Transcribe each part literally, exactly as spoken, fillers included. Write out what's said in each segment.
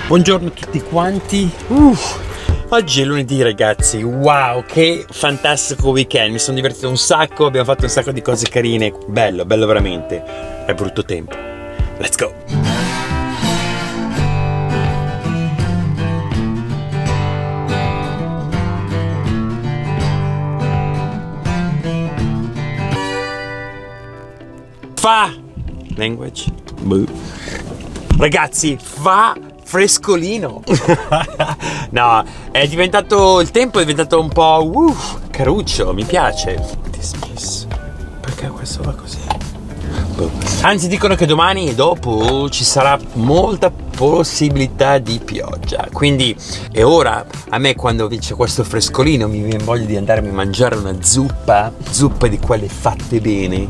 Buongiorno a tutti quanti. Uff, oggi è lunedì ragazzi. Wow, che fantastico weekend. Mi sono divertito un sacco, abbiamo fatto un sacco di cose carine. Bello, bello veramente. È brutto tempo. Let's go. Fa language. Boo. Ragazzi, fa frescolino. No, è diventato, il tempo è diventato un po' uh, caruccio, mi piace. Dismiss. Perché questo va così? Anzi, dicono che domani e dopo ci sarà molta possibilità di pioggia, quindi è ora. A me quando c'è questo frescolino mi viene voglia di andarmi a mangiare una zuppa, zuppa di quelle fatte bene.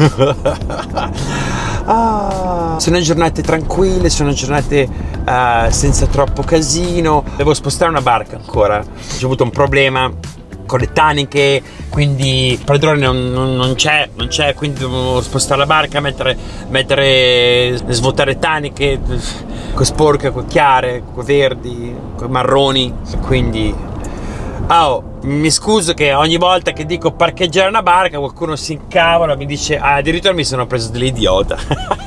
Ah, sono giornate tranquille, sono giornate uh, senza troppo casino. Devo spostare una barca ancora, c'è avuto un problema con le taniche, quindi il padrone non, non, non c'è, non c'è, quindi devo spostare la barca, mettere, mettere svuotare taniche, con sporche, con chiare, con verdi, con marroni, quindi oh, mi scuso che ogni volta che dico parcheggiare una barca qualcuno si incavola, mi dice, ah, addirittura mi sono preso dell'idiota.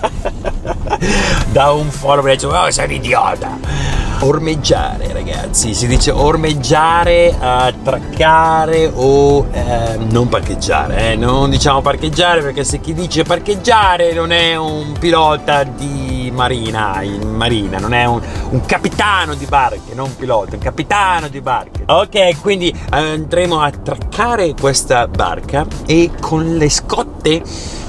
Da un forum mi dice, oh, sei un idiota. Ormeggiare ragazzi, si dice ormeggiare, attraccare o eh, non parcheggiare, eh? Non diciamo parcheggiare, perché se chi dice parcheggiare non è un pilota di marina, in marina, non è un, un capitano di barche, non un pilota, un capitano di barche. Ok, quindi andremo a attraccare questa barca e con le scotte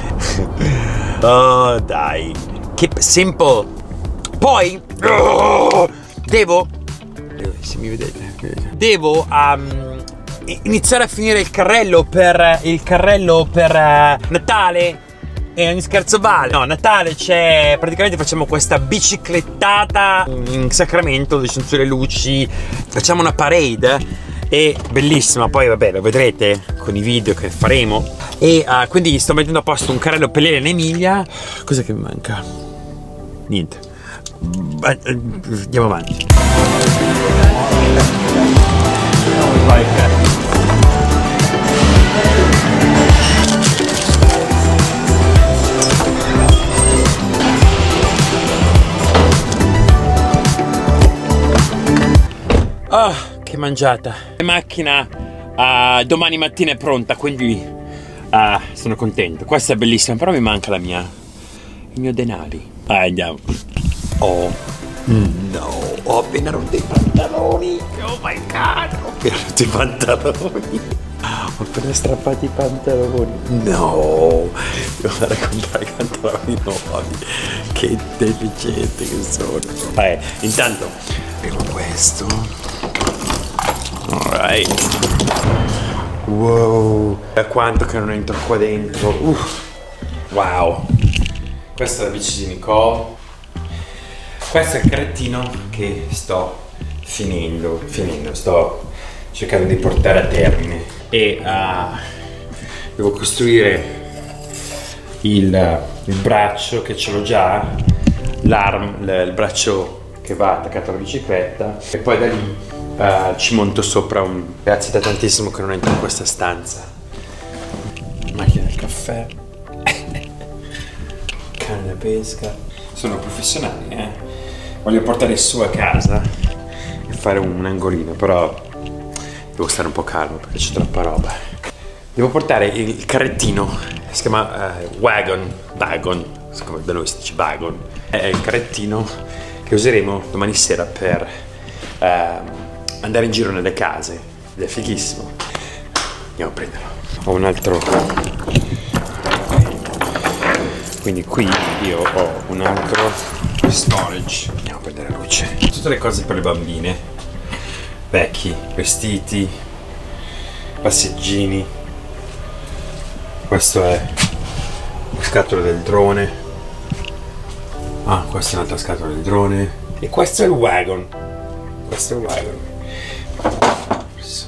oh dai, che simple. Poi oh, devo, se mi vedete, devo um, iniziare a finire il carrello per il carrello per uh, Natale. E ogni scherzo vale. No, Natale c'è, praticamente facciamo questa biciclettata in Sacramento dove ci sono tutte le luci, facciamo una parade, è bellissima. Poi vabbè, lo vedrete con i video che faremo. E uh, quindi sto mettendo a posto un carrello per l'Elena Emilia. Cos'è che mi manca? Niente. Andiamo avanti. Oh, che mangiata. La macchina uh, domani mattina è pronta, quindi uh, sono contento. Questa è bellissima, però mi manca la mia, il mio denari. Ah, andiamo. Oh no, ho appena rotto i pantaloni. Oh my god, ho appena rotto i pantaloni. Ho appena strappato i pantaloni. No, devo andare a comprare i pantaloni nuovi. Che deficiente che sono. Vabbè, intanto prendo questo. Alright. Wow, da quanto che non entro qua dentro. Uff. Wow. Questa è la bici di Nicole. Questo è il carrettino che sto finendo, finendo, sto cercando di portare a termine. E uh, devo costruire il, il braccio, che ce l'ho già, l'arm, il braccio che va attaccato alla bicicletta, e poi da lì uh, ci monto sopra un... Grazie da tantissimo che non entro in questa stanza. Macchina del caffè. Canna da pesca. Sono professionali, eh. Voglio portare su a casa e fare un angolino, però devo stare un po' calmo perché c'è troppa roba. Devo portare il carrettino, si chiama uh, wagon, wagon, come da noi si dice wagon. È il carrettino che useremo domani sera per uh, andare in giro nelle case, ed è fighissimo. Andiamo a prenderlo. Ho un altro, quindi qui io ho un altro storage. Andiamo a prendere la luce. Tutte le cose per le bambine, vecchi, vestiti, passeggini. Questo è la scatola del drone. Ah, questa è un'altra scatola del drone. E questo è il wagon. Questo è il wagon.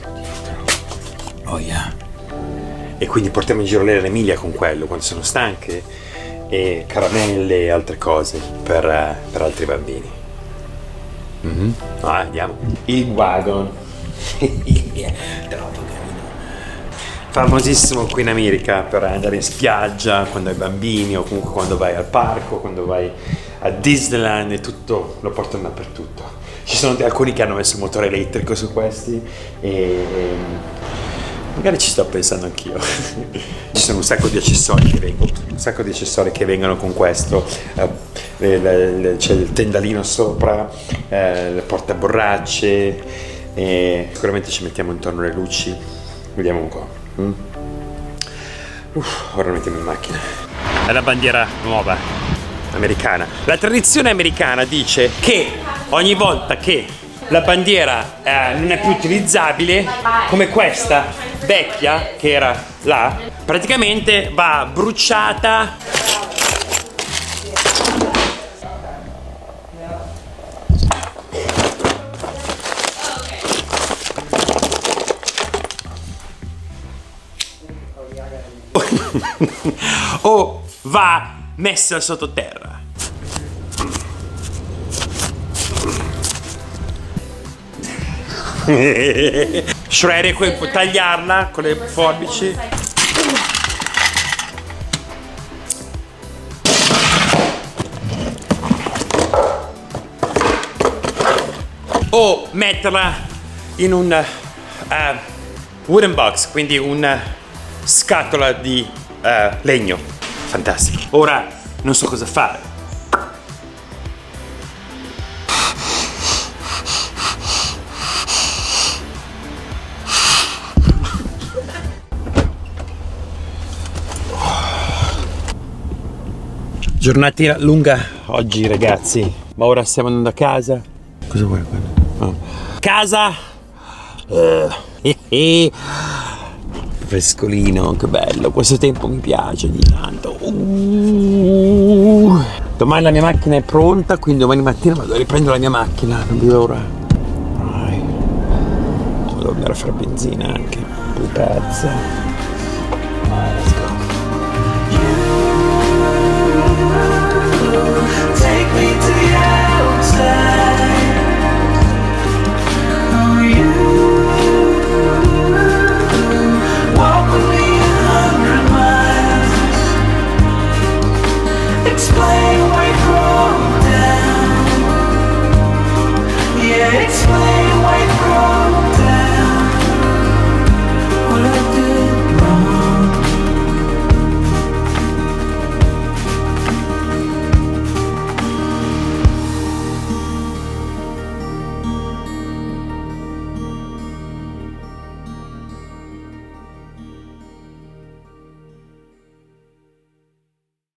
Oh yeah. E quindi portiamo in giro l'Elena Emilia con quello quando sono stanche, e caramelle e altre cose per, uh, per altri bambini. Mm-hmm. Ah, andiamo. Il wagon. Troppo carino. Famosissimo qui in America per andare in spiaggia quando hai bambini o comunque quando vai al parco, quando vai a Disneyland e tutto, lo portano dappertutto. Ci sono alcuni che hanno messo il motore elettrico su questi e magari ci sto pensando anch'io. Ci sono un sacco di accessori che vengono, un sacco di accessori che vengono con questo. Uh, c'è il tendalino sopra, uh, le portaborracce. E sicuramente ci mettiamo intorno le luci. Vediamo un po'. Mm? Uff, ora lo mettiamo in macchina. È la bandiera nuova americana. La tradizione americana dice che ogni volta che la bandiera eh, non è più utilizzabile, come questa vecchia che era là, praticamente va bruciata. O va messa sottoterra. Shredder, poi puoi tagliarla con le forbici. O metterla in un uh, wooden box, quindi una scatola di uh, legno. Fantastico. Ora non so cosa fare. Giornata lunga oggi, ragazzi, ma ora stiamo andando a casa. Cosa vuoi quello? Oh. Casa. Uh, eh, eh. Frescolino, che bello, questo tempo mi piace di tanto. Uh. Domani la mia macchina è pronta, quindi domani mattina vado a riprendere la mia macchina, non vedo ora. Dai. Devo andare a fare benzina anche, due pezzi.